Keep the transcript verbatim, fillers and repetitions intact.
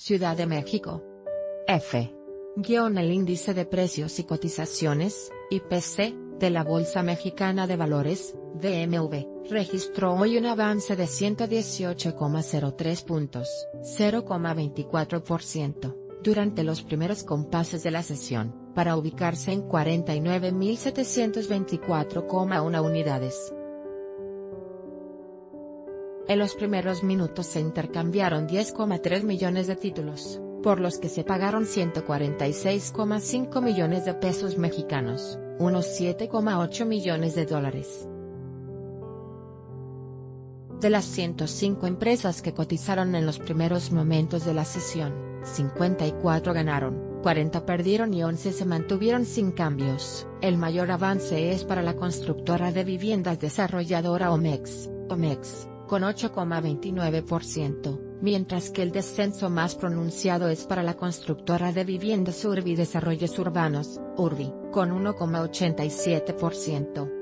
Ciudad de México. F. Guión el índice de precios y cotizaciones, I P C, de la Bolsa Mexicana de Valores, B M V, registró hoy un avance de ciento dieciocho coma cero tres puntos, cero coma veinticuatro por ciento, durante los primeros compases de la sesión, para ubicarse en cuarenta y nueve mil setecientos veinticuatro coma uno unidades. En los primeros minutos se intercambiaron diez coma tres millones de títulos, por los que se pagaron ciento cuarenta y seis coma cinco millones de pesos mexicanos, unos siete coma ocho millones de dólares. De las ciento cinco empresas que cotizaron en los primeros momentos de la sesión, cincuenta y cuatro ganaron, cuarenta perdieron y once se mantuvieron sin cambios. El mayor avance es para la constructora de viviendas desarrolladora Omex, Omex, con ocho coma veintinueve por ciento, mientras que el descenso más pronunciado es para la constructora de viviendas Urbi Desarrollos Urbanos, Urbi, con uno coma ochenta y siete por ciento.